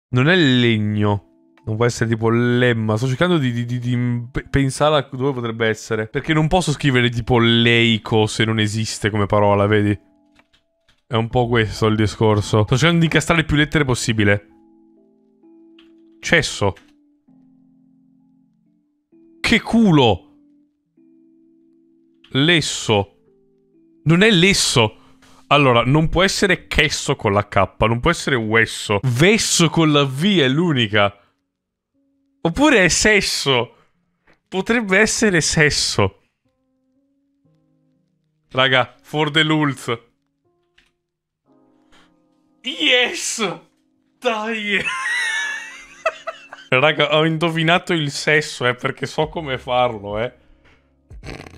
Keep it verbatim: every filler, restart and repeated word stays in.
Non è legno. Non può essere tipo lemma. Sto cercando di, di, di, di pensare a dove potrebbe essere. Perché non posso scrivere tipo leico se non esiste come parola, vedi? È un po' questo il discorso. Sto cercando di incastrare più lettere possibile. Cesso. Che culo. Lesso. Non è lesso. Allora, non può essere chesso con la K. Non può essere uesso. Vesso con la V è l'unica. Oppure è sesso. Potrebbe essere sesso. Raga, for the lulz. Yes! Dai! Raga, ho indovinato il sesso, eh, perché so come farlo, eh.